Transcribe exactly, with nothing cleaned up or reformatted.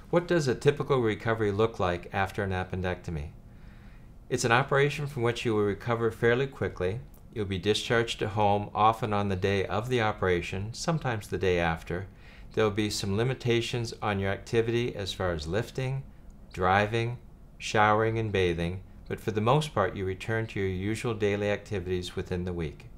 What does a typical recovery look like after an appendectomy? It's an operation from which you will recover fairly quickly. You'll be discharged to home, often on the day of the operation, sometimes the day after. There will be some limitations on your activity as far as lifting, driving, showering, and bathing, but for the most part you return to your usual daily activities within the week.